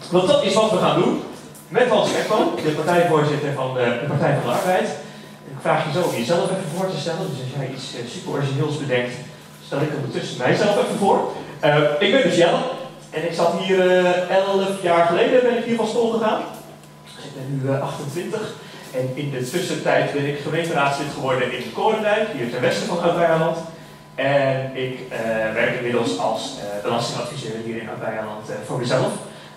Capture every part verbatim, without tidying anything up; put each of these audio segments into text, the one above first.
Want dat is wat we gaan doen met Hans Ekman, de partijvoorzitter van de, de Partij van de Arbeid. Ik vraag je zo om jezelf even voor te stellen, dus als jij iets uh, super origineels bedenkt, stel ik ondertussen mijzelf even voor. Uh, ik ben dus Jelle en ik zat hier uh, elf jaar geleden ben ik hier van school gegaan. Dus ik ben nu uh, achtentwintig en in de tussentijd ben ik gemeenteraadslid geworden in Korendijk, hier ten westen van Oud-Beijerland. En ik uh, werk inmiddels als uh, belastingadviseur hier in Oud-Beijerland uh, voor mezelf.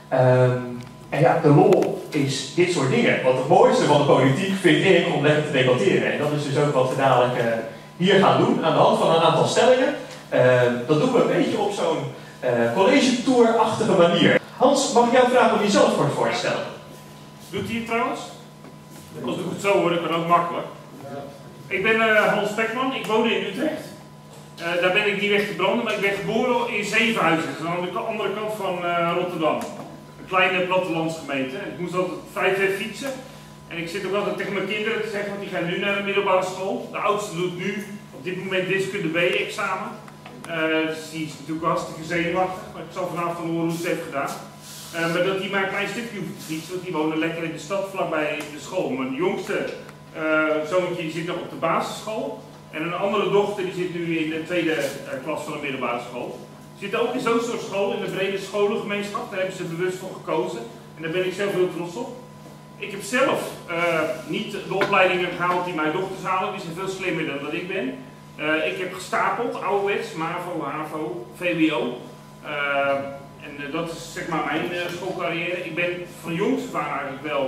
Um, en ja, de lol is dit soort dingen. Want het mooiste van de politiek vind ik om lekker te debatteren. En dat is dus ook wat we dadelijk uh, hier gaan doen aan de hand van een aantal stellingen. Uh, dat doen we een beetje op zo'n uh, college-tour-achtige manier. Hans, mag ik jou vragen om jezelf kort voor te stellen? Doet hij het trouwens? Als ik het zo hoor, dan kan ook makkelijk. Ik ben uh, Hans Ekman, ik woon in Utrecht. Uh, daar ben ik niet weg te branden, maar ik ben geboren in Zevenhuizen, aan de andere kant van uh, Rotterdam. Een kleine plattelandsgemeente. Ik moest altijd vijf uur fietsen. En ik zit ook altijd tegen mijn kinderen te zeggen, want die gaan nu naar de middelbare school. De oudste doet nu op dit moment wiskunde B-examen. Uh, dus die is natuurlijk hartstikke zenuwachtig, maar ik zal vanavond horen hoe ze het heeft gedaan. Uh, maar dat hij maar een klein stukje hoeft te fietsen, want die wonen lekker in de stad vlakbij de school. Mijn jongste uh, zoontje die zit nog op de basisschool. En een andere dochter die zit nu in de tweede uh, klas van de middelbare school. Ze zitten ook in zo'n soort school, in de brede scholengemeenschap. Daar hebben ze bewust voor gekozen. En daar ben ik zelf heel trots op. Ik heb zelf uh, niet de opleidingen gehaald die mijn dochters halen. Die zijn veel slimmer dan dat ik ben. Uh, ik heb gestapeld, ouderwets, MAVO, HAVO, V W O. Uh, en uh, dat is zeg maar mijn uh, schoolcarrière. Ik ben van jongs af aan eigenlijk wel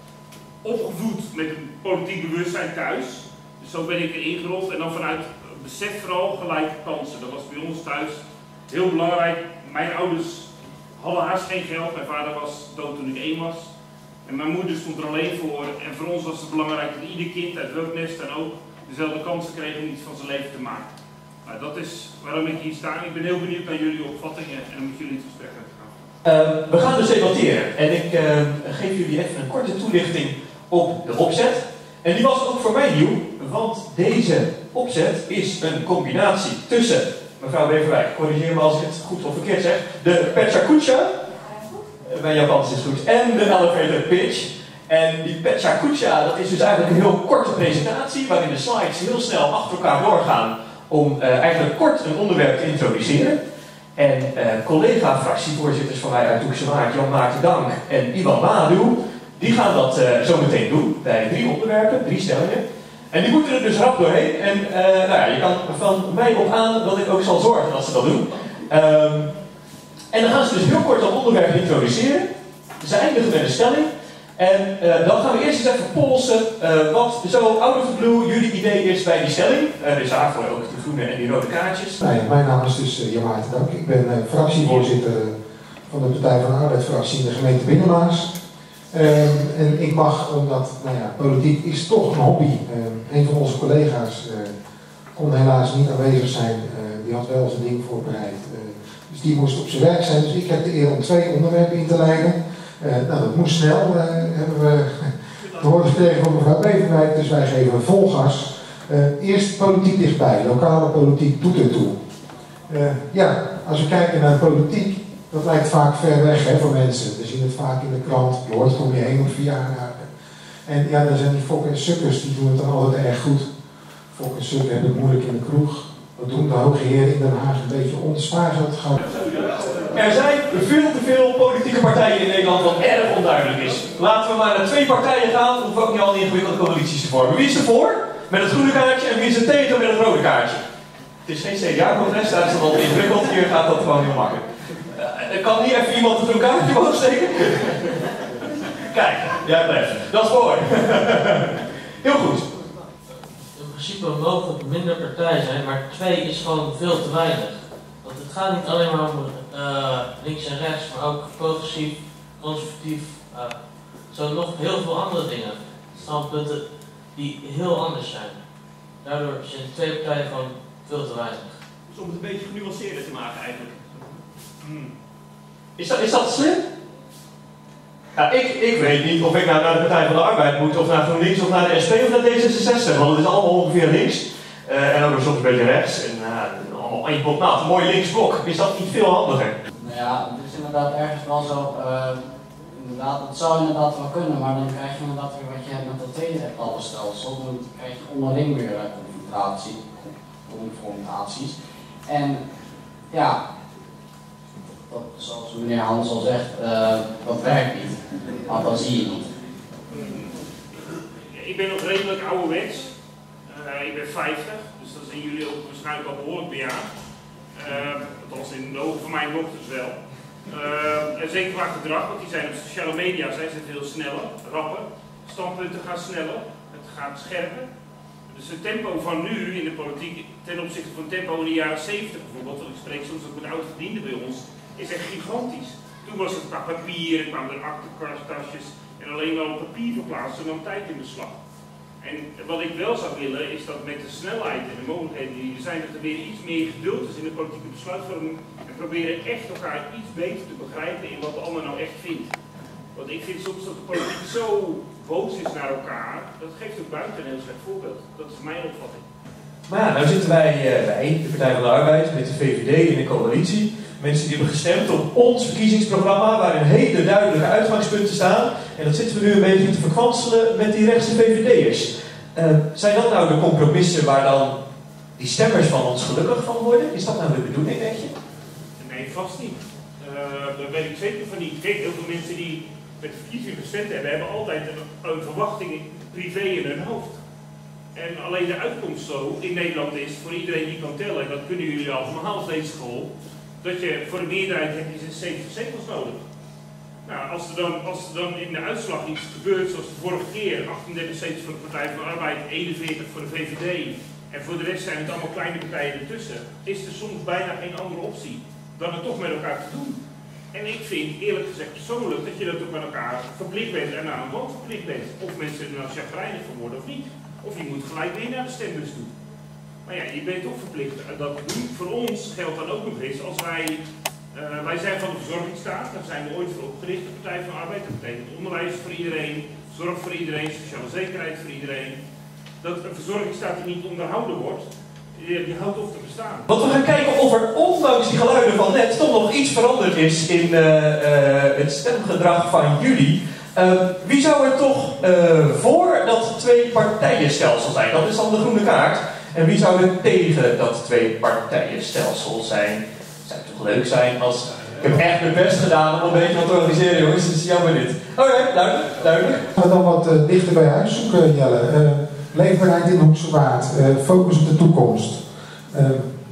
opgevoed met een politiek bewustzijn thuis. Dus zo ben ik erin gerold en dan vanuit besef vooral gelijke kansen. Dat was bij ons thuis heel belangrijk. Mijn ouders hadden haast geen geld. Mijn vader was dood toen ik één was. En mijn moeder stond er alleen voor. En voor ons was het belangrijk dat ieder kind uit welk nest dan ook dezelfde kansen kreeg om iets van zijn leven te maken. Nou, dat is waarom ik hier sta. Ik ben heel benieuwd naar jullie opvattingen en dan moeten jullie het gesprek uit gaan. Uh, we gaan dus debatteren en ik uh, geef jullie even een korte toelichting op de opzet. En die was ook voor mij nieuw, want deze opzet is een combinatie tussen, mevrouw Beverwijk, corrigeer me als ik het goed of verkeerd zeg, de Pechakucha, mijn Japans is goed, en de elevator pitch. En die Pechakucha, dat is dus eigenlijk een heel korte presentatie, waarin de slides heel snel achter elkaar doorgaan om uh, eigenlijk kort een onderwerp te introduceren. En uh, collega-fractievoorzitters van mij uit Hoekse Waard, Jan Maarten Dank en Iwan Madu, die gaan dat uh, zo meteen doen bij drie onderwerpen, drie stellingen. En die moeten er dus rap doorheen. En uh, nou ja, je kan van mij op aan dat ik ook zal zorgen dat ze dat doen. Um, en dan gaan ze dus heel kort dat onderwerp introduceren. Ze eindigen met een stelling. En uh, dan gaan we eerst eens even polsen uh, wat zo out of the blue jullie idee is bij die stelling. Uh, dus daarvoor ook de groene en die rode kaartjes. Nee, mijn naam is dus uh, Jan Maarten Dank. Ik ben uh, fractievoorzitter van de Partij van de Arbeid-fractie in de gemeente Binnenmaas. Um, en ik mag, omdat, nou ja, politiek is toch een hobby. Um, een van onze collega's uh, kon helaas niet aanwezig zijn. Uh, die had wel zijn ding voorbereid. Uh, dus die moest op zijn werk zijn. Dus ik heb de eer om twee onderwerpen in te leiden. Uh, nou, dat moest snel, uh, hebben we te horen gekregen van mevrouw Beverwijk. Dus wij geven vol gas. Uh, eerst politiek dichtbij. Lokale politiek doet ertoe. Uh, ja, als we kijken naar politiek. Dat lijkt vaak ver weg hè, voor mensen. We zien het vaak in de krant, je hoort het om je heen op verjaardagen. En ja, dan zijn die fokken en sukkers, die doen het dan altijd erg goed. Fokken en sukkers hebben het moeilijk in de kroeg. Dat doen de hoge heren in Den Haag een beetje onspaarzaam gaan. Er zijn veel te veel politieke partijen in Nederland wat erg onduidelijk is. Laten we maar naar twee partijen gaan, hoeven we ook niet al die ingewikkelde coalities te vormen. Wie is er voor met het groene kaartje en wie is er tegen met het rode kaartje? Het is geen C D A-congres, daar is het al ingewikkeld, hier gaat dat gewoon heel makkelijk. Uh, kan niet even iemand een groen kaartje omhoog steken? Kijk, jij blijft. Dat is mooi. Heel goed. In principe mogen er minder partijen zijn, maar twee is gewoon veel te weinig. Want het gaat niet alleen maar om uh, links en rechts, maar ook progressief, conservatief. Uh, zo nog heel veel andere dingen. Standpunten die heel anders zijn. Daardoor zijn twee partijen gewoon veel te weinig. Dus om het een beetje genuanceerder te maken eigenlijk. Hmm. Is dat, is dat slim? Ja, ik, ik weet niet of ik nou naar de Partij van de Arbeid moet, of naar GroenLinks, of naar de S P, of naar D zesenzestig, want het is allemaal ongeveer links. Uh, en ook soms een beetje rechts. En uh, allemaal één blok. Nou, een mooi linksblok. Is dat niet veel handiger? Nou ja, het is inderdaad ergens wel zo. Uh, inderdaad, het zou inderdaad wel kunnen, maar dan krijg je inderdaad weer wat je hebt met dat tweede etappenstelsel. Dan krijg je onderling weer uh, confrontatie, confrontaties. En ja, dat, zoals meneer Hans al zegt, uh, dat werkt niet. Want dan zie je niet. Ik ben nog redelijk ouderwets. Uh, ik ben vijftig, dus dat zijn jullie ook waarschijnlijk al behoorlijk bejaard. Uh, althans in de ogen van mijn dochters wel. Uh, en zeker qua gedrag, want die zijn op sociale media zijn ze veel sneller, rapper. Standpunten gaan sneller, het gaat scherper. Dus het tempo van nu in de politiek ten opzichte van het tempo in de jaren zeventig bijvoorbeeld, want ik spreek soms ook met oud-gedienden bij ons, is echt gigantisch. Toen was het qua papier, er kwamen er aktekastjes en alleen wel op papier verplaatsen nam tijd in beslag. En wat ik wel zou willen is dat met de snelheid en de mogelijkheden die er zijn, dat er weer iets meer geduld is in de politieke besluitvorming en proberen echt elkaar iets beter te begrijpen in wat de ander nou echt vindt. Want ik vind soms dat de politiek zo boos is naar elkaar, dat geeft ook buiten een heel slecht voorbeeld. Dat is mijn opvatting. Maar ja, nou zitten wij uh, bij de Partij van de Arbeid met de V V D in de coalitie. Mensen die hebben gestemd op ons verkiezingsprogramma, waarin hele duidelijke uitgangspunten staan. En dat zitten we nu een beetje te verkwanselen met die rechtse V V D'ers. Uh, zijn dat nou de compromissen waar dan die stemmers van ons gelukkig van worden? Is dat nou de bedoeling, denk je? Nee, vast niet. Uh, daar weet ik zeker van niet. Kijk, heel veel mensen die met de verkiezingen gestemd hebben, hebben altijd een, een verwachting privé in hun hoofd. En alleen de uitkomst zo in Nederland is, voor iedereen die kan tellen, en dat kunnen jullie allemaal als deze school, dat je voor de meerderheid heb je zeventig zetels nodig. Nou, als er, dan, als er dan in de uitslag iets gebeurt, zoals de vorige keer, achtendertig zetels voor de Partij van de Arbeid, eenenveertig voor de V V D, en voor de rest zijn het allemaal kleine partijen ertussen, is er soms bijna geen andere optie dan het toch met elkaar te doen. En ik vind, eerlijk gezegd persoonlijk, dat je dat ook met elkaar verplicht bent en aan een land verplicht bent. Of mensen er nou chagrijnig van worden of niet. Of je moet gelijk weer naar de stembus doen. Maar ja, je bent toch verplicht dat te doen. Voor ons geldt dan ook nog eens, als wij, uh, wij zijn van de verzorgingsstaat, daar zijn we ooit voor opgericht, de Partij van de Arbeid. Dat betekent onderwijs voor iedereen, zorg voor iedereen, sociale zekerheid voor iedereen. Dat een verzorgingsstaat die niet onderhouden wordt, die houdt op te bestaan. Want we gaan kijken of er ondanks die geluiden van net toch nog iets veranderd is in uh, uh, het stemgedrag van jullie. Uh, wie zou er toch uh, voor dat twee-partijenstelsel zijn? Dat is dan de groene kaart. En wie zou er tegen dat twee-partijenstelsel zijn? Het zou toch leuk zijn als... Ik heb echt mijn best gedaan om een beetje wat te organiseren, jongens. Het is jammer dit. Oké, duidelijk, duidelijk. Gaan we dan wat uh, dichter bij huis zoeken, Jelle. Uh, leefbaarheid in Hoekse Waard. Uh, focus op de toekomst. Uh,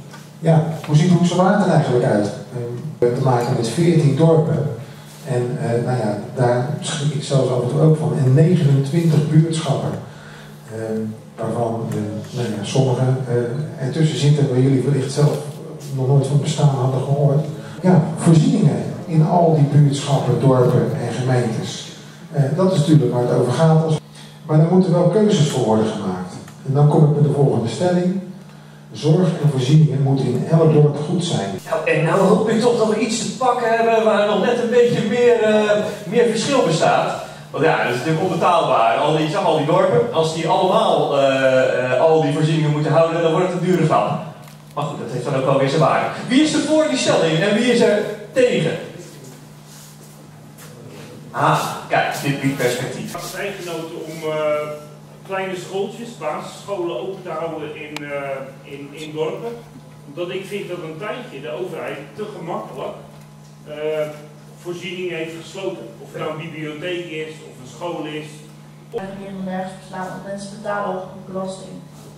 ja, hoe ziet Hoekse Waard er eigenlijk uit? Uh, we hebben te maken met veertien dorpen. En uh, nou ja, daar schrik ik zelfs af en toe ook van. En negenentwintig buurtschappen. Uh, waarvan uh, nou ja, sommige uh, ertussen zitten waar jullie wellicht zelf nog nooit van bestaan hadden gehoord. Ja, voorzieningen in al die buurtschappen, dorpen en gemeentes. Uh, dat is natuurlijk waar het over gaat. Als... Maar daar moeten wel keuzes voor worden gemaakt. En dan kom ik bij de volgende stelling. Zorg en voorzieningen moeten in elk dorp goed zijn. Nou, en nou hoop ik toch dat we iets te pakken hebben waar nog net een beetje meer, uh, meer verschil bestaat. Want ja, dat is natuurlijk onbetaalbaar. Al die, zeg, al die dorpen, als die allemaal uh, uh, al die voorzieningen moeten houden, dan wordt het een dure grap. Maar goed, dat heeft dan ook wel weer zijn waarde. Wie is er voor die stelling en wie is er tegen? Ah, kijk, dit biedt perspectief. Ik had genoten om uh, kleine schooltjes, basisscholen open te houden in, uh, in, in dorpen. Omdat ik vind dat een tijdje de overheid te gemakkelijk uh, voorzieningen heeft gesloten. Of het nou een bibliotheek is, of een school is. Eigenlijk helemaal nergens beslaan, want mensen betalen ook belasting.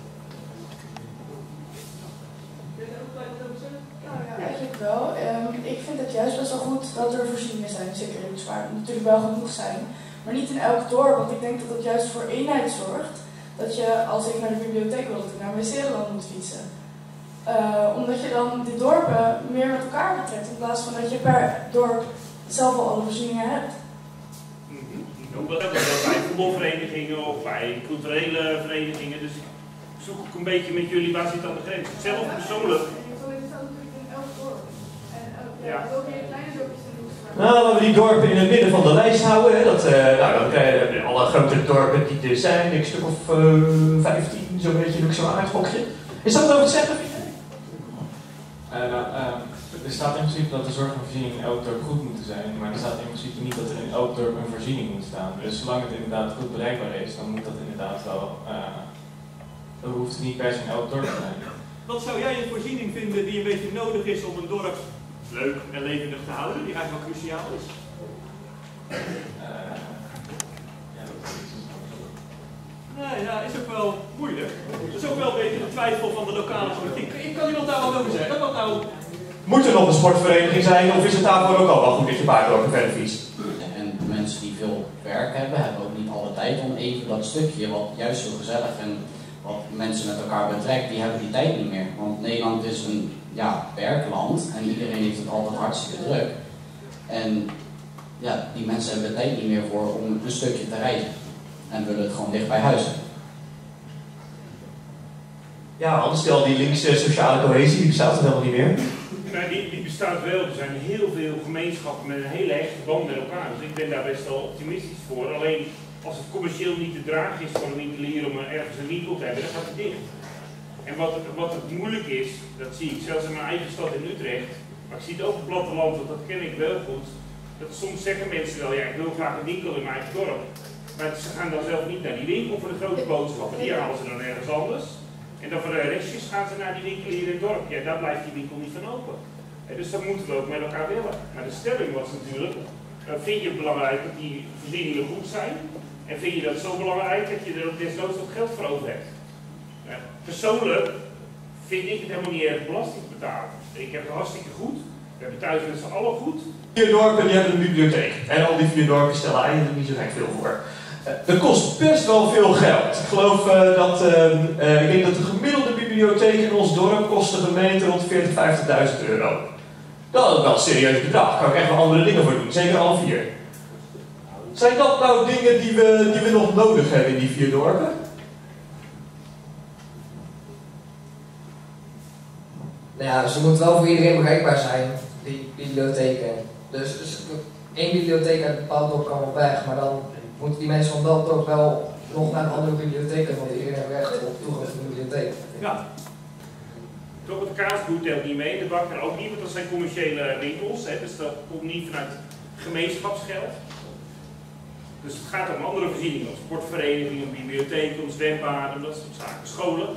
Eigenlijk wel. Um, ik vind het juist best wel goed dat er voorzieningen zijn, zeker in zwaar natuurlijk wel genoeg zijn, maar niet in elk dorp, want ik denk dat dat juist voor eenheid zorgt. Dat je, als ik naar de bibliotheek wil, dat ik naar W C-land moet fietsen. Uh, omdat je dan die dorpen meer met elkaar betrekt, in plaats van dat je per dorp zelf al alle voorzieningen hebt. Mm-hmm. Ook dat bij voetbalverenigingen of bij culturele verenigingen, dus ik zoek ook een beetje met jullie, waar zit dan de grens? Zelf persoonlijk. Ja. Nou, laten we die dorpen in het midden van de lijst houden. Hè. Dat, uh, nou, dan krijgen we alle grote dorpen die er zijn, een stuk of uh, vijftien, zo'n beetje zo'n aardhokje. Is dat wat over te zeggen? Uh, nou, uh, Er staat in principe dat de zorg en voorziening in elk dorp goed moeten zijn, maar er staat in principe niet dat er in elk dorp een voorziening moet staan. Dus zolang het inderdaad goed bereikbaar is, dan moet dat inderdaad wel, uh, dan hoeft het niet per se in elk dorp te zijn. Wat zou jij een voorziening vinden die een beetje nodig is om een dorp leuk en levendig te houden, die eigenlijk wel cruciaal is? Uh, ja, dat is Nee, ja, is ook wel moeilijk. Dat is ook wel een beetje de twijfel van de lokale politiek. Kan iemand daar wat over zeggen? Wat nou... Moet er nog een sportvereniging zijn of is het daarvoor ook al wel goed dat je paardendorp verder fietst? En mensen die veel werk hebben, hebben ook niet alle tijd om even dat stukje wat juist zo gezellig en wat mensen met elkaar betrekt, die hebben die tijd niet meer. Want Nederland is een ja, werkland en iedereen heeft het altijd hartstikke druk. En ja, die mensen hebben de tijd niet meer voor om een stukje te reizen. En willen het gewoon dicht bij huis hebben. Ja, anders stel die linkse sociale cohesie, die bestaat er helemaal niet meer. Nee, die, die bestaat wel. Er zijn heel veel gemeenschappen met een hele hechte band met elkaar. Dus ik ben daar best wel optimistisch voor. Alleen als het commercieel niet te dragen is voor een winkelier om ergens een winkel te hebben, dan gaat het dicht. En wat, wat het moeilijk is, dat zie ik zelfs in mijn eigen stad in Utrecht, maar ik zie het ook op het platteland, want dat ken ik wel goed. Dat soms zeggen mensen wel, ja, ik wil graag een winkel in mijn eigen dorp. Maar ze gaan dan zelf niet naar die winkel voor de grote boodschappen, die halen ze dan ergens anders. En dan voor de restjes gaan ze naar die winkel hier in het dorp. Ja, daar blijft die winkel niet van open. En dus dat moeten we ook met elkaar willen. Maar de stelling was natuurlijk, uh, vind je het belangrijk dat die voorzieningen goed zijn? En vind je dat zo belangrijk dat je er desnoods ook geld voor over hebt? Uh, persoonlijk vind ik het helemaal niet erg belasting te betalen. Ik heb het hartstikke goed. We hebben thuis met z'n allen goed. Vier dorpen die hebben een bibliotheek. En al die vier dorpen stellen eigenlijk niet zo gek veel voor. Dat kost best wel veel geld. Ik geloof uh, dat, uh, uh, ik denk dat de gemiddelde bibliotheek in ons dorp kost de gemeente rond veertigduizend, vijftigduizend euro. Dat is wel een serieus bedrag. Daar kan ik echt wel andere dingen voor doen. Zeker alle vier. Zijn dat nou dingen die we, die we nog nodig hebben in die vier dorpen? Nou ja, ze moeten wel voor iedereen bereikbaar zijn, die bibliotheken. Dus, dus één bibliotheek uit een bepaald dorp kan wel weg, maar dan moeten die mensen van dat dorp wel nog naar een andere bibliotheek, want iedereen heeft recht op toegang tot de bibliotheek. Ja. Toch het kaasboer telt niet mee, de bakker ook niet, want dat zijn commerciële winkels, hè, dus dat komt niet vanuit gemeenschapsgeld. Dus het gaat om andere voorzieningen, om sportverenigingen, om bibliotheken, om zwembaden, dat soort zaken, scholen.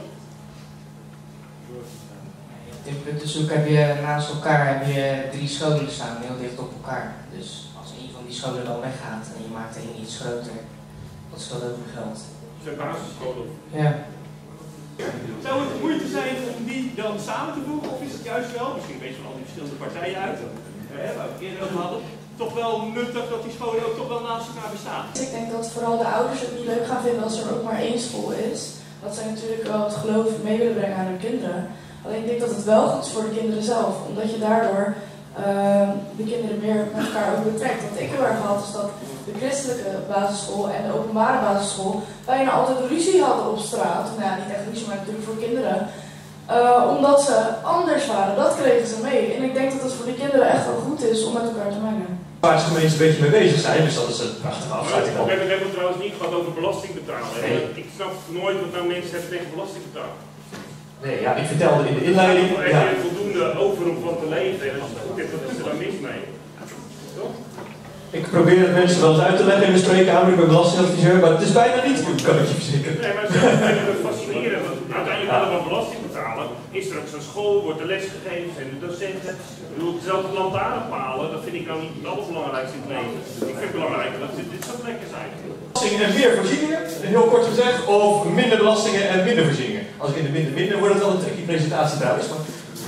In puntenzoek heb je naast elkaar heb je drie scholen staan, heel dicht op elkaar. Dus als een van die scholen dan weggaat en je maakt één iets groter, dat scheelt ook weer geld. Dat zijn basisscholen. Ja. Zou het de moeite zijn om die dan samen te voegen, of is het juist wel, misschien een beetje van al die verschillende partijen uit, hè, waar we het eerder over hadden, toch wel nuttig dat die scholen ook toch wel naast elkaar bestaan? Ik denk dat vooral de ouders het niet leuk gaan vinden als er ook maar één school is. Dat zij natuurlijk wel het geloof mee willen brengen aan hun kinderen. Alleen ik denk dat het wel goed is voor de kinderen zelf, omdat je daardoor uh, de kinderen meer met elkaar ook betrekt. Wat ik heel erg had is dat de christelijke basisschool en de openbare basisschool bijna altijd ruzie hadden op straat. Nou ja, niet echt ruzie, maar natuurlijk voor kinderen. Uh, omdat ze anders waren, dat kregen ze mee. En ik denk dat het voor de kinderen echt wel goed is om met elkaar te mengen. Waar de gemeenten een beetje mee bezig zijn, dus dat is een prachtige afsluiting. We hebben het trouwens niet gehad over belasting betalen. Nee. Ik snap nooit wat nou mensen hebben tegen belasting betalen. Nee, ja, ik vertelde in de inleiding. Er ja. is voldoende over om van te leven en als het goed is, dan is er dan niks mee. Toch? Ik probeer het mensen wel eens uit te leggen in de spreekkamer, ik ben belastingadviseur, maar het is bijna niet goed, kan ik je verzekeren. Nee, maar ze vinden het fascinerend, want uiteindelijk willen we belasting betalen. Is er ook zo'n school, wordt er les gegeven, zijn de docenten. Ik bedoel, dezelfde lantaarnpalen, dat vind ik nou niet het allerbelangrijkste in het leven. Ik vind het belangrijk dat dit, dit soort plekken zijn. Belastingen en meer voorzieningen, heel kort gezegd, of minder belastingen en minder voorzieningen. Als ik in de minder minder, wordt het wel een tricky presentatie trouwens. Maar...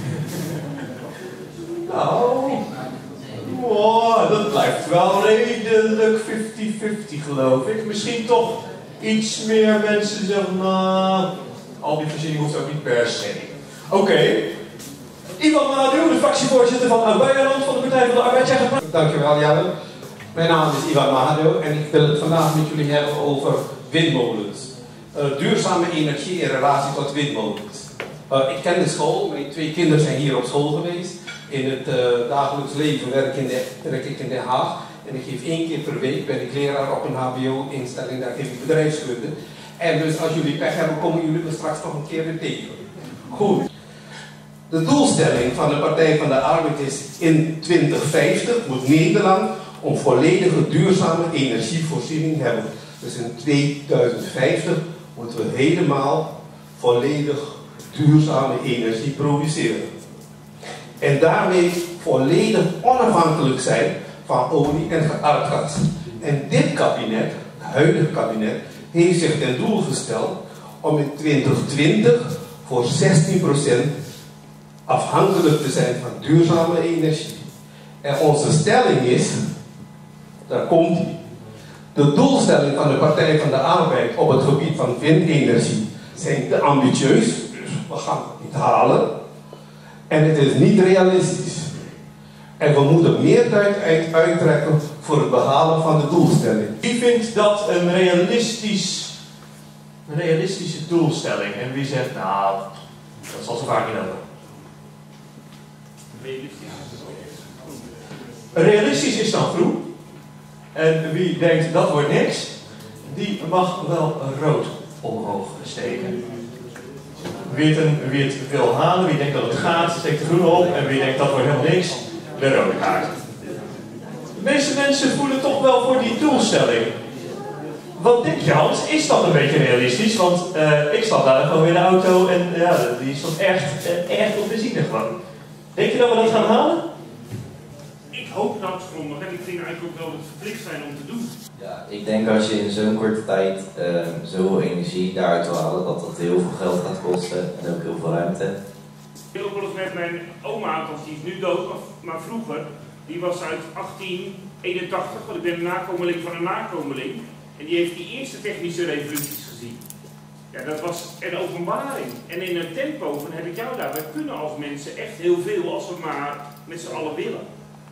nou, wow, dat blijft wel redelijk vijftig vijftig geloof ik. Misschien toch iets meer mensen zeggen, nou, al die voorzieningen hoeft ook niet per se. Oké. Okay. Ivan Madu, de fractievoorzitter van Oud-Beierland van de Partij van de Arbeid. Dankjewel Jelle. Mijn naam is Ivan Madu en ik wil het vandaag met jullie hebben over windmolens. Uh, duurzame energie in relatie tot windmolens. Uh, ik ken de school, mijn twee kinderen zijn hier op school geweest. In het uh, dagelijks leven werk, in de, werk ik in Den Haag. En ik geef één keer per week, ben ik leraar op een H B O-instelling, daar geef ik bedrijfskunde. En dus als jullie pech hebben, komen jullie me straks nog een keer weer tegen. Goed. De doelstelling van de Partij van de Arbeid is in twintig vijftig moet Nederland een volledige duurzame energievoorziening hebben. Dus in tweeduizend vijftig moeten we helemaal volledig duurzame energie produceren. En daarmee volledig onafhankelijk zijn van olie en aardgas. En dit kabinet, het huidige kabinet, heeft zich ten doel gesteld om in twintig twintig voor zestien procent afhankelijk te zijn van duurzame energie. En onze stelling is, daar komt die, de doelstelling van de Partij van de Arbeid op het gebied van windenergie zijn te ambitieus, dus we gaan het niet halen. En het is niet realistisch. En we moeten meer tijd uit uittrekken voor het behalen van de doelstelling. Wie vindt dat een realistisch, een realistische doelstelling? En wie zegt, nou, dat zal zo vaak niet nodig. Realistisch is dan groen. En wie denkt dat wordt niks, die mag wel rood omhoog steken. Wie het, een, wie het wil halen, wie denkt dat het gaat, steekt de groene op. En wie denkt dat wordt helemaal niks, de rode kaart. De meeste mensen voelen toch wel voor die doelstelling. Wat denk je, Hans? Is dat een beetje realistisch? Want uh, ik stap daar gewoon in de auto en ja, die stond echt, uh, echt op benzine gewoon. Denk je dat we dat gaan halen? Ik hoop dat grondig en ik vind eigenlijk ook wel dat we verplicht zijn om te doen. Ja, ik denk als je in zo'n korte tijd uh, zoveel energie daaruit wil halen, dat dat heel veel geld gaat kosten en ook heel veel ruimte. Ik wil ook wel eens met mijn oma, althans die is nu dood, maar vroeger, die was uit achttien eenentachtig, want ik ben een nakomeling van een nakomeling. En die heeft die eerste technische revoluties gezien. Ja, dat was een openbaring. En in een tempo van heb ik jou daar. Wij kunnen als mensen echt heel veel als we maar met z'n allen willen.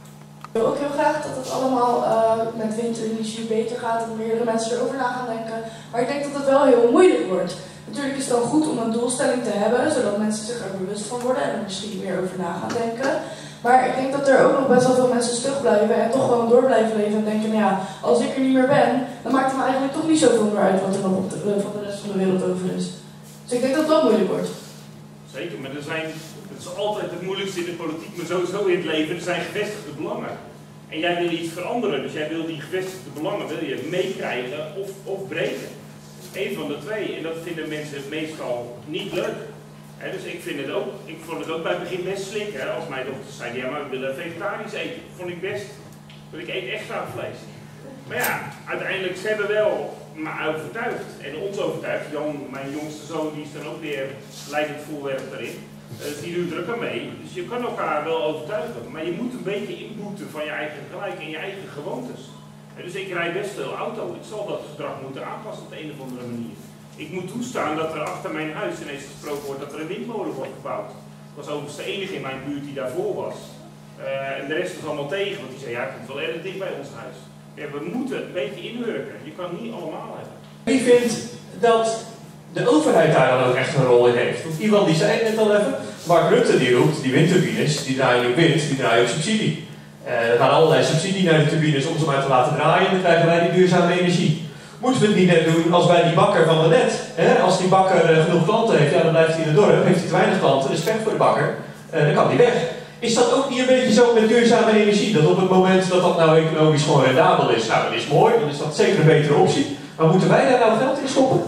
Ik wil ook heel graag dat het allemaal uh, met windenergie beter gaat en meerdere mensen erover na gaan denken. Maar ik denk dat het wel heel moeilijk wordt. Natuurlijk is het dan goed om een doelstelling te hebben, zodat mensen zich er bewust van worden en er misschien meer over na gaan denken. Maar ik denk dat er ook nog best wel veel mensen stug blijven en toch gewoon door blijven leven en denken, nou ja, als ik er niet meer ben, dan maakt het me eigenlijk toch niet zoveel meer uit wat er nog op de, van de rest van de wereld over is. Dus ik denk dat het wel moeilijk wordt. Zeker, maar er zijn, het is altijd het moeilijkste in de politiek, maar sowieso in het leven, er zijn gevestigde belangen. En jij wil iets veranderen, dus jij wil die gevestigde belangen wil je meekrijgen of, of breken. Eén van de twee, en dat vinden mensen meestal niet leuk. He, dus ik vind het ook, ik vond het ook bij het begin best slik, hè, als mijn dochters zeiden, ja maar we willen vegetarisch eten. Vond ik best, want ik eet echt graag vlees. Maar ja, uiteindelijk, ze hebben wel me overtuigd en ons overtuigd. Jan, mijn jongste zoon, die is dan ook weer leidend voorwerp daarin. Dus die doet er ook aan mee. Dus je kan elkaar wel overtuigen, maar je moet een beetje inboeten van je eigen gelijk en je eigen gewoontes. En dus ik rijd best veel auto, ik zal dat gedrag moeten aanpassen op de een of andere manier. Ik moet toestaan dat er achter mijn huis ineens gesproken wordt dat er een windmolen wordt gebouwd. Ik was overigens de enige in mijn buurt die daarvoor was. Uh, en de rest was allemaal tegen, want die zei ja, het komt wel erg dicht bij ons huis. Ja, we moeten een beetje inwerken, je kan het niet allemaal hebben. Wie vindt dat de overheid daar dan ook echt een rol in heeft? Want iemand die zei net al even, Mark Rutte die roept, die windturbines, die draaien op wind, die draaien op subsidie. Uh, er gaan allerlei subsidie naar de turbines om ze maar te laten draaien en dan krijgen wij die duurzame energie. Moeten we het niet net doen als bij die bakker van de net? Hè? Als die bakker uh, genoeg klanten heeft, ja, dan blijft hij in het dorp. Heeft hij te weinig klanten, dus weg voor de bakker. Uh, dan kan hij weg. Is dat ook niet een beetje zo met duurzame energie? Dat op het moment dat dat nou economisch gewoon rendabel is, nou dat is mooi, dan is dat zeker een betere optie. Maar moeten wij daar nou geld in stoppen?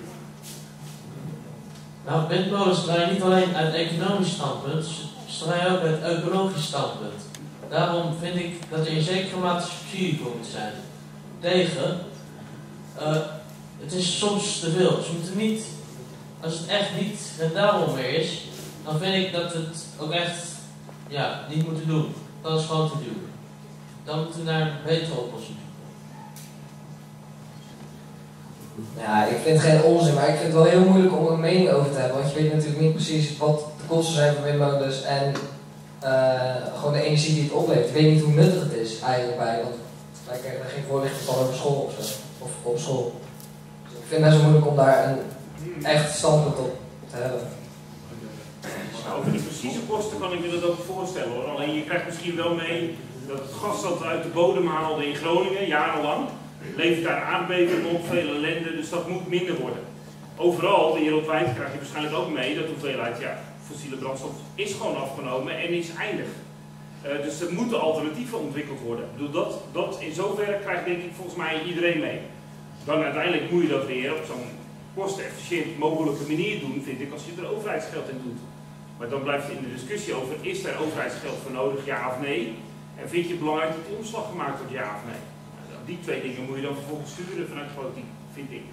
Nou, windmolens draaien niet alleen uit economisch standpunt, ze draaien ook uit ecologisch standpunt. Daarom vind ik dat er in zekere mate subsidie voor moet zijn. Tegen. Uh, het is soms te veel. Ze moeten niet, als het echt niet rendabel meer is, dan vind ik dat we het ook echt ja, niet moeten doen. Dat is gewoon te duur. Dan moeten we naar een betere oplossing. Ja, ik vind het geen onzin, maar ik vind het wel heel moeilijk om er een mening over te hebben. Want je weet natuurlijk niet precies wat de kosten zijn van windmolens en uh, gewoon de energie die het oplevert. Ik weet niet hoe nuttig het is eigenlijk bij, want wij krijgen er geen voorlichting van over school of zo. Of op school. Dus ik vind het best wel moeilijk om daar een echt standpunt op te hebben. Nou, over de precieze kosten kan ik me dat ook voorstellen hoor. Alleen je krijgt misschien wel mee dat het gas dat we uit de bodem haalden in Groningen, jarenlang, levert daar aardbevingen op, veel ellende, dus dat moet minder worden. Overal, wereldwijd, krijg je waarschijnlijk ook mee dat de hoeveelheid ja, fossiele brandstof is gewoon afgenomen en is eindig. Uh, dus er moeten alternatieven ontwikkeld worden. Ik bedoel, dat, dat in zoverre krijgt denk ik volgens mij iedereen mee. Dan uiteindelijk moet je dat weer op zo'n kostenefficiënt mogelijke manier doen, vind ik, als je er overheidsgeld in doet. Maar dan blijft het in de discussie over, is er overheidsgeld voor nodig, ja of nee? En vind je het belangrijk dat die omslag gemaakt wordt, ja of nee? Nou, die twee dingen moet je dan vervolgens sturen vanuit de politiek, vind ik.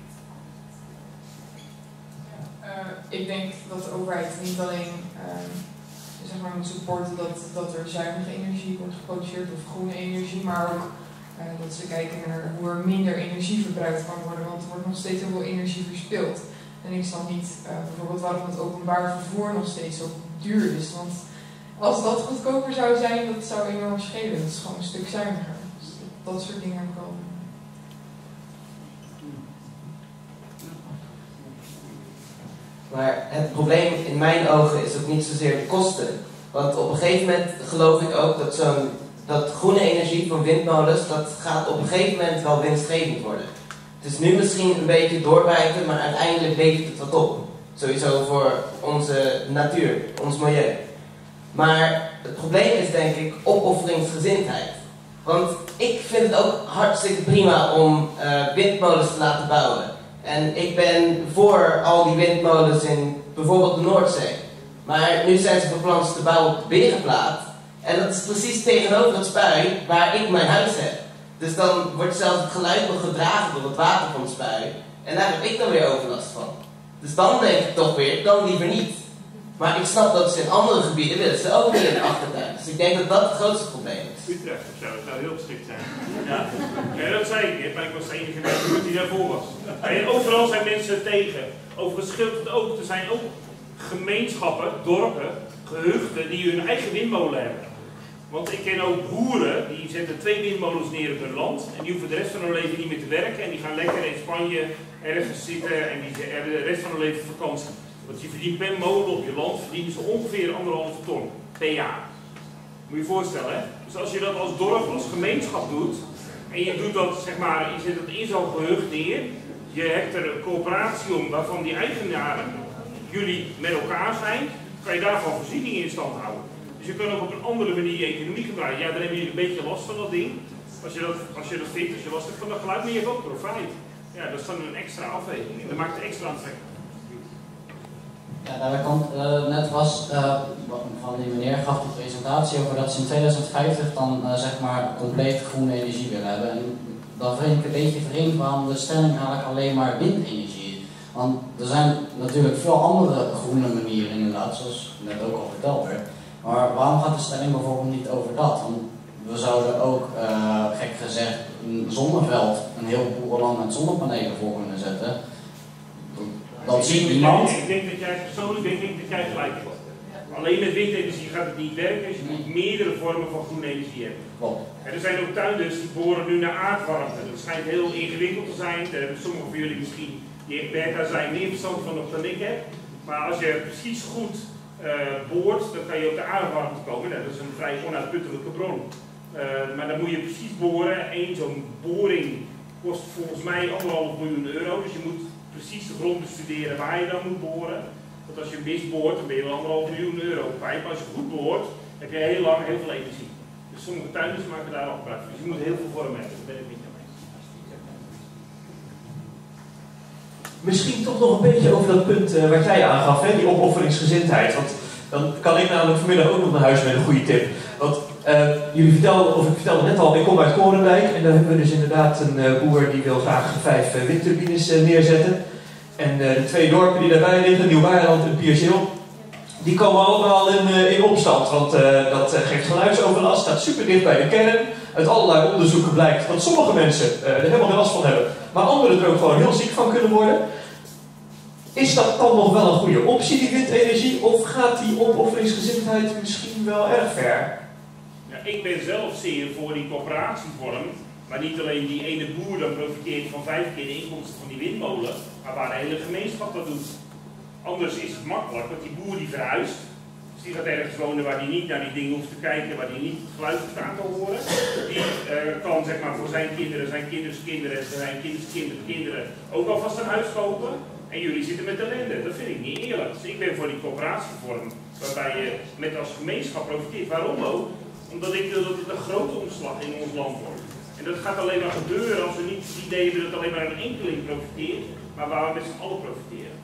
Uh, ik denk dat de overheid niet alleen uh, zeg maar moet supporten dat, dat er zuinige energie wordt geproduceerd of groene energie, maar ook uh, dat ze kijken naar hoe er minder energie verbruikt kan worden, want er wordt nog steeds heel veel energie verspild. En ik snap niet uh, bijvoorbeeld waarom het openbaar vervoer nog steeds zo duur is, want als dat goedkoper zou zijn, dat zou enorm schelen. Dat is gewoon een stuk zuiniger. Dus dat, dat soort dingen heb ik wel. Maar het probleem in mijn ogen is ook niet zozeer de kosten. Want op een gegeven moment geloof ik ook dat zo'n dat groene energie van windmolens, dat gaat op een gegeven moment wel winstgevend worden. Het is nu misschien een beetje doorbijten, maar uiteindelijk levert het wat op. Sowieso voor onze natuur, ons milieu. Maar het probleem is denk ik opofferingsgezindheid. Want ik vind het ook hartstikke prima om uh, windmolens te laten bouwen. En ik ben voor al die windmolens in bijvoorbeeld de Noordzee. Maar nu zijn ze van plan te bouwen op de Berenplaat. En dat is precies tegenover het spui waar ik mijn huis heb. Dus dan wordt zelfs het geluid nog gedragen door het water van het spui. En daar heb ik dan weer overlast van. Dus dan denk ik toch weer, dan liever niet. Maar ik snap dat ze in andere gebieden willen ze ook niet in de achtertuin. Dus ik denk dat dat het grootste probleem is. Utrecht of zo, dat zou heel geschikt zijn. Ja, ja dat zei ik niet, maar ik was de enige mens die daarvoor was. En overal zijn mensen tegen. Overigens scheelt het ook, er zijn ook gemeenschappen, dorpen, gehuchten die hun eigen windmolen hebben. Want ik ken ook boeren, die zetten twee windmolens neer op hun land en die hoeven de rest van hun leven niet meer te werken en die gaan lekker in Spanje ergens zitten en die hebben de rest van hun leven vakantie. Want je verdient per molen op je land verdienen ze ongeveer anderhalve ton per jaar. Moet je je voorstellen, hè? Dus als je dat als dorp, als gemeenschap doet en je doet dat, zeg maar, je zet dat in zo'n gehucht neer, je hebt er een coöperatie om waarvan die eigenaren jullie met elkaar zijn, kan je daarvan voorzieningen in stand houden. Dus je kan ook op een andere manier je economie gebruiken. Ja, dan hebben jullie een beetje last van dat ding. Als je dat, als je dat vindt, als je last hebt van dat geluid, maar je hebt ook profijt. Ja, dat is dan een extra afweging en dat maakt het extra aantrekkelijk. Ja, daar komt uh, net was uh, van die meneer gaf de presentatie over dat ze in tweeduizend vijftig dan uh, zeg maar compleet groene energie willen hebben. En dan vind ik het een beetje vreemd waarom de stelling eigenlijk alleen maar windenergie is. Want er zijn natuurlijk veel andere groene manieren inderdaad, zoals net ook al verteld werd. Maar waarom gaat de stelling bijvoorbeeld niet over dat? Want we zouden ook, uh, gek gezegd, een zonneveld een heel boerenland met zonnepanelen voor kunnen zetten. Dat ziet niemand. Ik denk dat jij persoonlijk denk ik dat jij gelijk hebt. Alleen met windenergie gaat het niet werken, dus je moet meerdere vormen van groene energie hebben. Klopt. En er zijn ook tuinders die boren nu naar aardwarmte. Dat schijnt heel ingewikkeld te zijn. Daar hebben sommigen van jullie misschien die experts daar zijn meer verstand van dan ik heb. Maar als je precies goed uh, boort, dan kan je op de aardwarmte komen. Nou, dat is een vrij onuitputtelijke bron. Uh, maar dan moet je precies boren. Eén zo'n boring kost volgens mij anderhalf miljoen euro. Dus je moet precies de grond bestuderen waar je dan moet boren. Want als je misboort, dan ben je wel anderhalf miljoen euro kwijt. Maar als je goed boort, heb je heel lang heel veel energie. Dus sommige tuinders maken daar al gebruik van. Dus je moet heel veel vormen hebben. Dat ben ik niet aan mee. Misschien toch nog een beetje over dat punt uh, wat jij aangaf, hè, die opofferingsgezindheid. Want dan kan ik namelijk vanmiddag ook nog naar huis met een goede tip. Want uh, jullie vertelden, of ik vertelde net al, ik kom uit Korendijk en daar hebben we dus inderdaad een uh, boer die wil graag vijf uh, windturbines uh, neerzetten. En uh, de twee dorpen die daarbij liggen, Nieuw-Waarland en Pierseel, die komen allemaal in, uh, in opstand. Want uh, dat uh, geeft geluidsoverlast, staat super dicht bij de kern. Uit allerlei onderzoeken blijkt dat sommige mensen uh, er helemaal geen last van hebben, maar anderen er ook gewoon heel ziek van kunnen worden. Is dat dan nog wel een goede optie, die windenergie, of gaat die opofferingsgezindheid misschien wel erg ver? Ja, ik ben zelf zeer voor die coöperatievorm, maar niet alleen die ene boer dan profiteert van vijf keer de inkomsten van die windmolen, maar waar de hele gemeenschap dat doet. Anders is het makkelijk, want die boer die verhuist, dus die gaat ergens wonen waar hij niet naar die dingen hoeft te kijken, waar hij niet het geluid hoeft aan te horen. Die uh, kan zeg maar voor zijn kinderen, zijn kinders kinderen, zijn kinders kinderen, kinderen ook alvast een huis kopen. En jullie zitten met ellende. Dat vind ik niet eerlijk. Dus ik ben voor die coöperatievorm, waarbij je met als gemeenschap profiteert. Waarom ook? Omdat ik wil dat het een grote omslag in ons land wordt. En dat gaat alleen maar gebeuren als we niet het idee hebben dat het alleen maar een enkeling profiteert, maar waar we met z'n allen profiteren.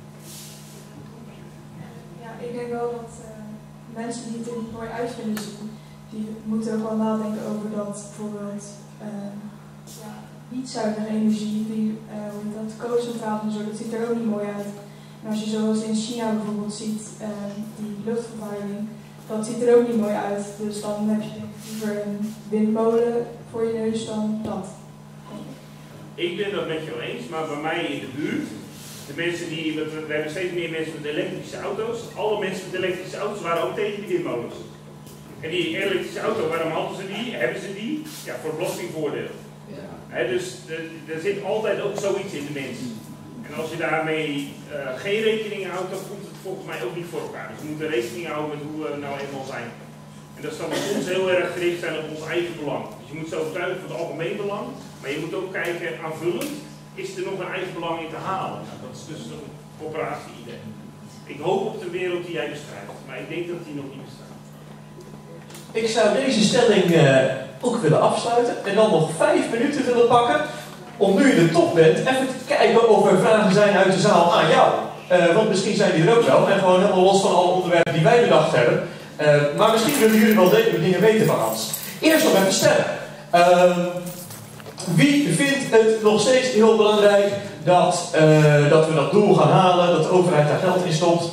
Ja, ik denk wel dat uh, mensen die het er niet mooi uit willen zien, die moeten ook wel nadenken over dat bijvoorbeeld uh, ja, niet zuinige energie, die uh, dat kolencentrales en zo, dat ziet er ook niet mooi uit. En als je zoals in China bijvoorbeeld ziet, uh, die luchtvervuiling, dat ziet er ook niet mooi uit. Dus dan heb je liever een windmolen voor je neus dan dat. Ik ben dat met je eens, maar bij mij in de buurt, de mensen die, we hebben steeds meer mensen met elektrische auto's. Alle mensen met elektrische auto's waren ook tegen die windmolens. En die elektrische auto, waarom hadden ze die? Hebben ze die? Ja, voor belastingvoordeel. Ja. He, dus er zit altijd ook zoiets in de mensen. En als je daarmee uh, geen rekening houdt, dan komt het volgens mij ook niet voor elkaar. Dus we moeten rekening houden met hoe we nou eenmaal zijn. En dat zal bij ons heel erg gericht zijn op ons eigen belang. Dus je moet ze overtuigen van het algemeen belang, maar je moet ook kijken aanvullend, is er nog een eigen belang in te halen? Nou, dat is dus een coöperatie-idee. Ik hoop op de wereld die jij beschrijft, maar ik denk dat die nog niet bestaat. Ik zou deze stelling uh, ook willen afsluiten en dan nog vijf minuten willen pakken om nu je er toch bent, even te kijken of er vragen zijn uit de zaal aan jou. Uh, want misschien zijn die er ook wel en gewoon helemaal los van alle onderwerpen die wij bedacht hebben. Uh, maar misschien willen jullie wel de dingen weten van Hans. Eerst nog even stemmen. Uh, wie vindt het nog steeds heel belangrijk dat, uh, dat we dat doel gaan halen, dat de overheid daar geld in stopt?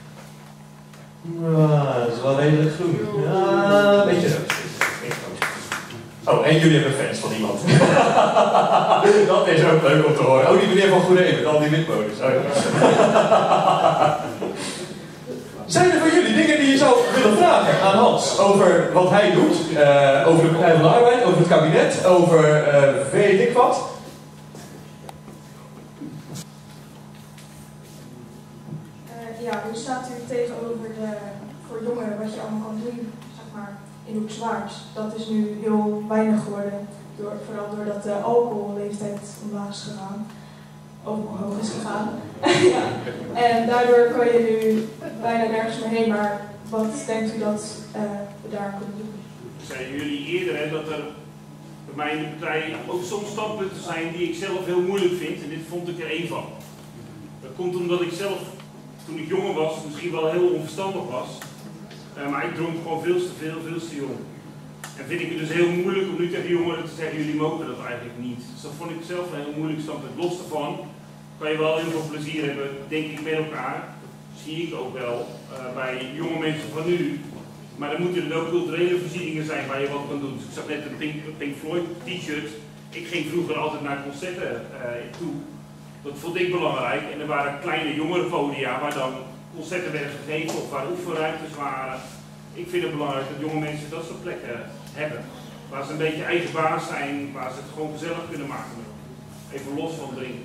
Uh, dat is wel redelijk groen. Ja, een beetje zo. Oh, en jullie hebben fans van iemand. Dat is ook leuk om te horen. Oh, die meneer van Goede Even, al die windmolens. Oh, ja. Zijn er voor jullie dingen die je zou willen vragen aan Hans over wat hij doet? Uh, over de Partij van de Arbeid, over het kabinet, over uh, weet ik wat? Uh, ja, hoe staat u tegenover de, voor jongeren wat je allemaal kan doen, zeg maar, in Hoekswaard? Dat is nu heel weinig geworden, door, vooral doordat de alcoholleeftijd omlaag is gegaan. Omhoog is gegaan. Ja. En daardoor kan je nu bijna nergens meer heen, maar wat denkt u dat uh, we daar kunnen doen? Zeiden jullie eerder hè, dat er bij mij in de partij ook soms standpunten zijn die ik zelf heel moeilijk vind en dit vond ik er één van. Dat komt omdat ik zelf, toen ik jonger was, misschien wel heel onverstandig was, uh, maar ik dronk gewoon veel te veel, veel te jong. En vind ik het dus heel moeilijk om nu tegen jongeren te zeggen, jullie mogen dat eigenlijk niet. Dus dat vond ik zelf een heel moeilijk standpunt. Los daarvan kan je wel heel veel plezier hebben, denk ik, met elkaar. Dat zie ik ook wel uh, bij jonge mensen van nu. Maar dan moeten er ook culturele voorzieningen zijn waar je wat kan doen. Dus ik zag net een Pink, Pink Floyd t-shirt. Ik ging vroeger altijd naar concerten uh, toe. Dat vond ik belangrijk. En er waren kleine jongerenpodia waar dan concerten werden gegeven of waar oefenruimtes waren. Ik vind het belangrijk dat jonge mensen dat soort plekken hebben. Waar ze een beetje eigen baas zijn, waar ze het gewoon gezellig kunnen maken. Even los van drinken.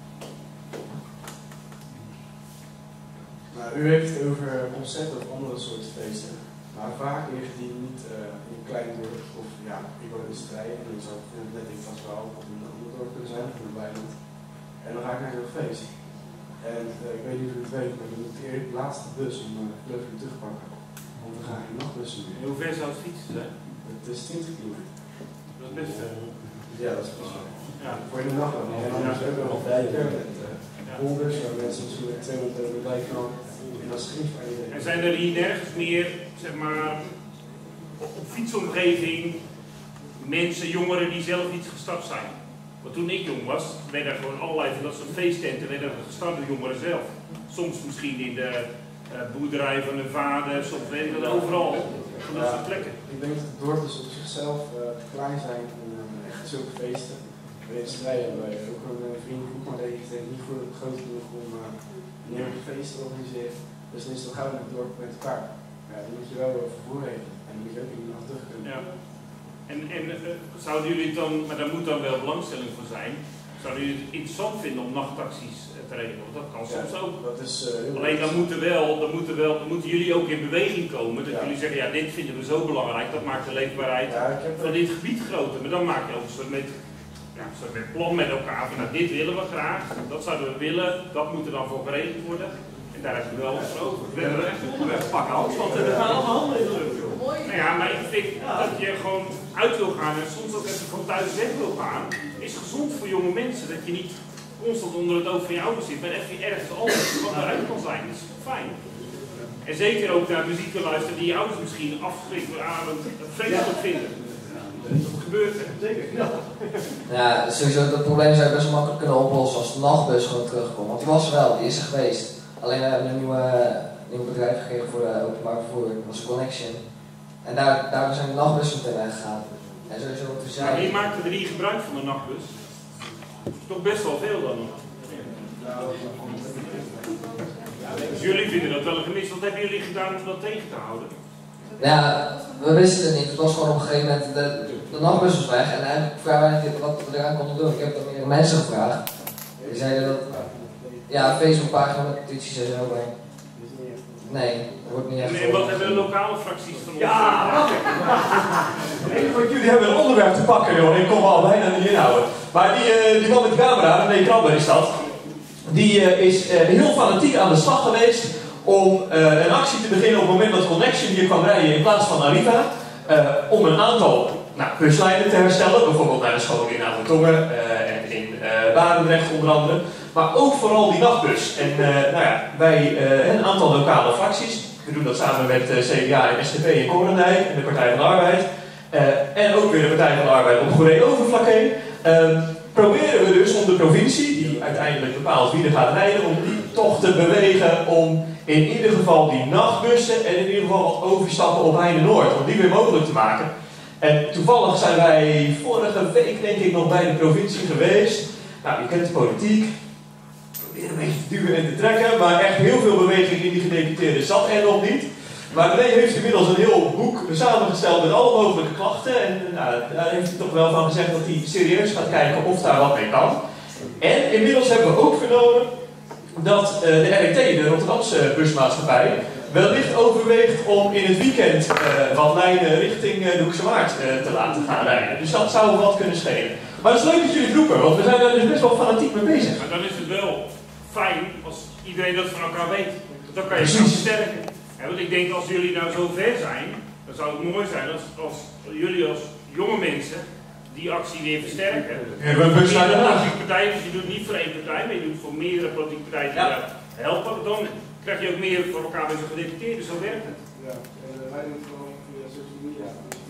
Nou, u heeft het over concerten of andere soorten feesten. Maar vaak ligt die niet uh, in een klein dorp of ja, ik woon in Strijen en ik zou net ik vast wel op een ander dorp kunnen zijn, of in een weiland. En dan ga ik naar zo'n feest. En uh, ik weet niet of u het weet, maar dan moet ik de laatste bus om uh, Kleuven terug te pakken. Want dan ga ik nog bussen weer. En hoe ver zou het fietsen zijn? Het is twintig kilometer. Dat is best ver. Ja, dat is best ver. Ja. Voor in de nacht dan. En dan is er ook nog een wijken met holders, waar mensen misschien met tweehonderd euro bij kan. En dat is geen fijn idee. En zijn er hier nergens meer, zeg maar, op fietsomgeving, mensen, jongeren die zelf iets gestart zijn? Want toen ik jong was, werden er gewoon allerlei van dat soort feesttenten werden gestart door jongeren zelf. Soms misschien in de uh, boerderij van hun vader, soms weet ik dat overal. Van dat soort plekken. Ik denk dat de dorpen op zichzelf uh, te klein zijn om uh, echt zulke feesten. In Strijen hebben wij ook een uh, vriendengroep, maar die heeft niet voor het groot genoeg om uh, een heel feest te organiseren. Dus dan is het toch gauw met het dorp met elkaar. Ja, dan moet je wel over voorreden. En dan moet je ook in de nacht terug kunnen. Ja. En, en uh, zouden jullie het dan, maar daar moet dan wel belangstelling voor zijn, zouden jullie het interessant vinden om nachttaxis uh, te regelen? Want dat kan soms ja, ook. Dat is, uh, Alleen dan moeten, wel, dan, moeten wel, dan moeten jullie ook in beweging komen. Dat ja. jullie zeggen, ja dit vinden we zo belangrijk, dat maakt de leefbaarheid ja, van dit gebied groter. Maar dan maak je ook een soort met ja, ze hebben een plan met elkaar van nou, dit willen we graag, dat zouden we willen, dat moet er dan voor geregeld worden. En daar heb ik wel wat voor over. We hebben er echt een onderwerp pakken, Hans, want er gaan allemaal handen in de lucht. Nou ja, maar ik denk dat je gewoon uit wil gaan en soms ook even van thuis weg wil gaan, is gezond voor jonge mensen. Dat je niet constant onder het oog van je ouders zit, maar even ergens anders wat eruit kan zijn. Dat is fijn. En zeker ook naar muziek te luisteren die je ouders misschien afgeschrikt vreselijk vinden. Dat gebeurt er. Zeker. Ja. Ja, sowieso dat probleem zou je best wel makkelijk kunnen oplossen als de nachtbus gewoon terugkomt. Want die was er wel, die is er geweest. Alleen we hebben een nieuwe, nieuw bedrijf gekregen voor de openbaar vervoer, dat was Connection. En daar, daar zijn de nachtbussen meteen weggegaan. En sowieso wat we Maar zeiden. wie maakt er drie gebruik van de nachtbus? Dat is toch best wel veel dan nog. Dus jullie vinden dat wel een gemis. Wat hebben jullie gedaan om dat tegen te houden? Ja, we wisten het niet. Het was gewoon op een gegeven moment, de, de nachtbus was weg en eigenlijk vragen wij wat we eraan konden doen. Ik heb dan meerdere mensen gevraagd. Die zeiden dat, ja, Facebookpagina met petities en zo. Maar nee, dat wordt niet echt. En wat hebben de lokale fracties van ons? Ja, wacht. Want jullie hebben een onderwerp te pakken, joh. Ik kom al bijna niet inhouden. Maar die, uh, die man met de camera, René Kramber is dat. Die uh, is uh, heel fanatiek aan de slag geweest om uh, een actie te beginnen op het moment dat Connection hier kwam rijden in plaats van Arriva. Uh, om een aantal nou, buslijnen te herstellen, bijvoorbeeld naar de school in Aventongen uh, en in uh, Barendrecht onder andere. Maar ook vooral die nachtbus. En uh, nou ja, wij, uh, een aantal lokale fracties, we doen dat samen met uh, C D A en S G P in Korendijk en de Partij van de Arbeid. Uh, en ook weer de Partij van de Arbeid op Goeree-Overflakkee. Uh, proberen we dus om de provincie, die uiteindelijk bepaalt wie er gaat rijden, om die toch te bewegen om in ieder geval die nachtbussen en in ieder geval overstappen op Heine-Noord, om die weer mogelijk te maken. En toevallig zijn wij vorige week denk ik nog bij de provincie geweest. Nou, je kent de politiek. Probeer een beetje te duwen en te trekken, maar echt heel veel beweging in die gedeputeerden zat er nog niet. Maar René heeft inmiddels een heel boek samengesteld met alle mogelijke klachten. En nou, daar heeft hij toch wel van gezegd dat hij serieus gaat kijken of daar wat mee kan. En inmiddels hebben we ook vernomen dat uh, de R E T, de Rotterdamse busmaatschappij, wellicht overweegt om in het weekend uh, wat lijnen richting uh, de Hoekse Waard uh, te laten gaan rijden. Dus dat zou wat kunnen schelen. Maar het is leuk dat jullie het roepen, want we zijn daar dus best wel fanatiek mee bezig. Maar dan is het wel fijn als iedereen dat van elkaar weet. Dan kan je het versterken. Ja, want ik denk als jullie nou zo ver zijn, dan zou het mooi zijn als, als jullie als jonge mensen die actie weer versterken. Ja, we bestaan politieke partijen, dus je doet niet voor één partij, maar je doet voor meerdere politieke partijen die ja. helpen. Dan krijg je ook meer voor elkaar met zo'n gedeputeerde, zo werkt het. Ja, en uh, wij doen het gewoon via social media.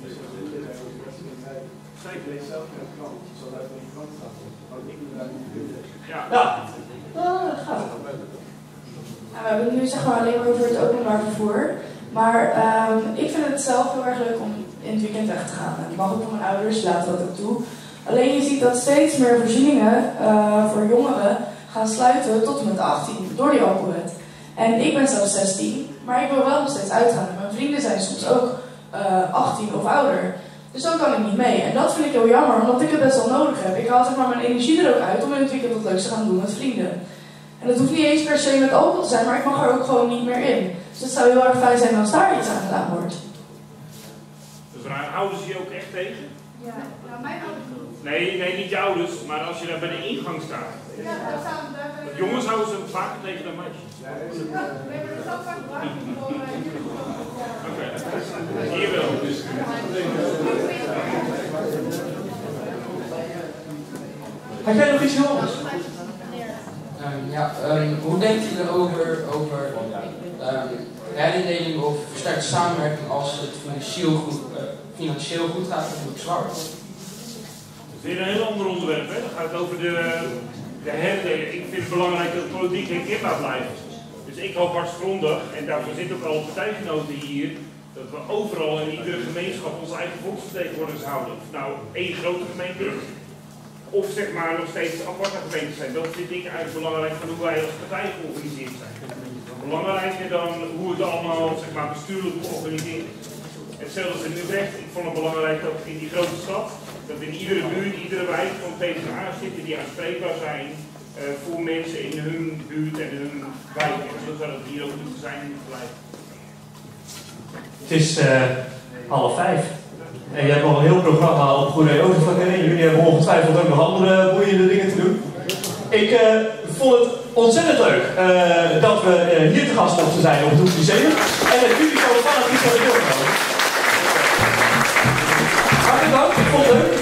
Ik lees zelf in de krant, zoals uit de krant staat. Maar ik moet daar niet doen. Ja. Ja. Oh, dat gaat. Nou, we hebben het nu zeg maar alleen maar over het openbaar vervoer. Maar um, ik vind het zelf heel erg leuk om in het weekend weg te gaan. En dat mag ook van mijn ouders, laten dat ook toe. Alleen je ziet dat steeds meer voorzieningen uh, voor jongeren gaan sluiten tot en met achttien door die alcoholwet. En ik ben zelfs zestien, maar ik wil wel nog steeds uitgaan. En mijn vrienden zijn soms ook uh, achttien of ouder. Dus dan kan ik niet mee. En dat vind ik heel jammer, omdat ik het best wel nodig heb. Ik haal zeg maar mijn energie er ook uit om in het weekend wat leuks te gaan doen met vrienden. En dat hoeft niet eens per se met alcohol te zijn, maar ik mag er ook gewoon niet meer in. Dus het zou heel erg fijn zijn als daar iets aan gedaan wordt. Dus waren ouders hier ook echt tegen? Ja, nou mijn ouders niet. Nee, nee, niet je ouders, maar als je daar bij de ingang staat. Ja, daar staan we daar. Want jongens houden ze vaker tegen dan meisjes. Ja, we hebben er zo vaak gebruikt voor jullie. Oké, hier wel. Had jij nog iets heel anders? Um, ja, um, hoe denkt u erover over um, herindeling of versterkte samenwerking als het financieel goed, uh, financieel goed gaat of het zwaar wordt? Dat is weer een heel ander onderwerp, hè? Dat gaat over de, de herindeling. Ik vind het belangrijk dat politiek herkenbaar blijft. Dus ik hoop hartgrondig, en daarvoor zitten ook alle partijgenoten hier, dat we overal in iedere gemeenschap onze eigen volksvertegenwoordigers houden. Of nou één grote gemeente is, of zeg maar nog steeds aparte gemeenten zijn. Dat vind ik eigenlijk belangrijk van hoe wij als partij georganiseerd zijn. Belangrijker dan hoe het allemaal zeg maar, bestuurlijk georganiseerd is. Hetzelfde als in Utrecht. Ik vond het belangrijk dat in die grote stad, dat in iedere buurt, iedere wijk van P v A zitten die aanspreekbaar zijn uh, voor mensen in hun buurt en hun wijk. En zo zou dat hier ook moeten zijn en moeten blijven. Het is uh, half vijf. En je hebt nog een heel programma op Goede Autovakken. Jullie hebben ongetwijfeld ook nog andere boeiende dingen te doen. Ik uh, vond het ontzettend leuk uh, dat we uh, hier te gast mochten zijn op het Hoef Museum. En dat jullie zo fanatiek hebben deelgenomen. Hartelijk dank, ik vond het leuk.